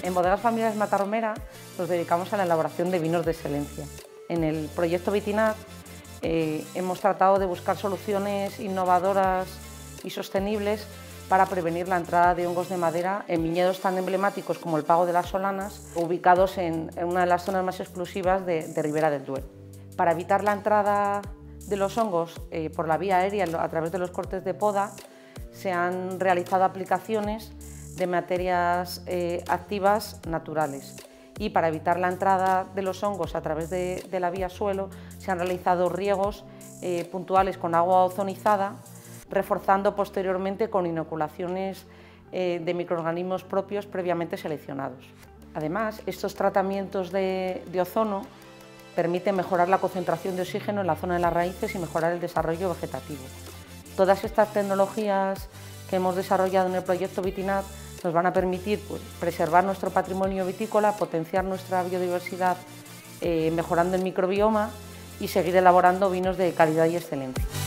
En Bodegas Familiares Matarromera nos dedicamos a la elaboración de vinos de excelencia. En el proyecto Vitinat hemos tratado de buscar soluciones innovadoras y sostenibles para prevenir la entrada de hongos de madera en viñedos tan emblemáticos como el Pago de las Solanas, ubicados en una de las zonas más exclusivas de Ribera del Duero. Para evitar la entrada de los hongos por la vía aérea a través de los cortes de poda, se han realizado aplicaciones de materias activas naturales, y para evitar la entrada de los hongos a través de la vía suelo se han realizado riegos puntuales con agua ozonizada, reforzando posteriormente con inoculaciones de microorganismos propios previamente seleccionados. Además, estos tratamientos de ozono permiten mejorar la concentración de oxígeno en la zona de las raíces y mejorar el desarrollo vegetativo. Todas estas tecnologías que hemos desarrollado en el proyecto Vitinat nos van a permitir preservar nuestro patrimonio vitícola, potenciar nuestra biodiversidad, mejorando el microbioma y seguir elaborando vinos de calidad y excelencia.